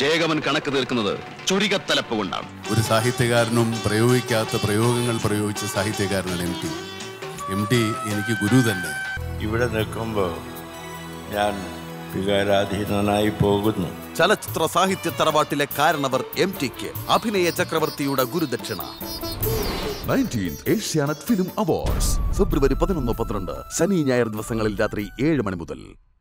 ജയകമൻ കണക്ക് തീർക്കുന്നത് ചുരികത്തലപ്പ് കൊണ്ടാണ്. ഒരു സാഹിത്യകാരനും പ്രയോഗിക്കാത്ത പ്രയോഗങ്ങൾ പ്രയോഗിച്ച സാഹിത്യകാരനാണ് എം ടി എനിക്ക് ഗുരു തന്നെ. ഇവിടെ നിൽക്കുമ്പോൾ ഞാൻ വികാരാധീനനായി പോകുന്നു. ചലച്ചിത്ര സാഹിത്യ തറവാട്ടിലെ കാരണവർ MTക്ക് അഭിനയ ചക്രവർത്തിയുടെ ഗുരുദക്ഷിണ. 19th ഏഷ്യാനെറ്റ് ഫിലിം അവാർഡ്സ് ഫെബ്രുവരി 11-12 ശനി ഞായർ ദിവസങ്ങളിൽ രാത്രി 7 മണി മുതൽ.